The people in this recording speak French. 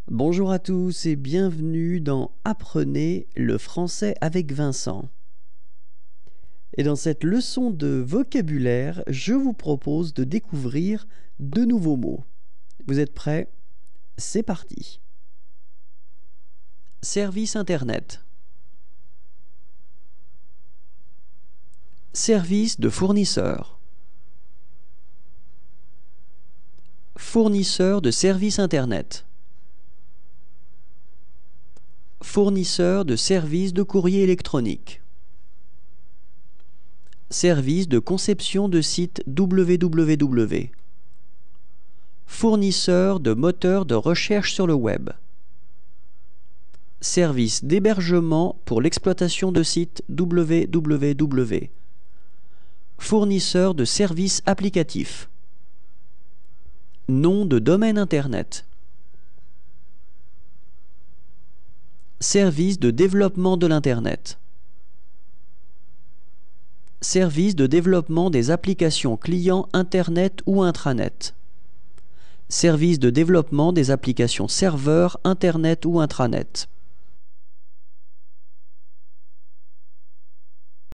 Bonjour à tous et bienvenue dans Apprenez le français avec Vincent. Et dans cette leçon de vocabulaire, je vous propose de découvrir de nouveaux mots. Vous êtes prêts? C'est parti. Service Internet. Service de fournisseur. Fournisseur de services Internet. Fournisseur de services de courrier électronique. Service de conception de site www. Fournisseur de moteurs de recherche sur le web. Service d'hébergement pour l'exploitation de sites www. Fournisseur de services applicatifs. Nom de domaine Internet. Service de développement de l'Internet. Service de développement des applications clients Internet ou intranet. Service de développement des applications serveurs Internet ou intranet.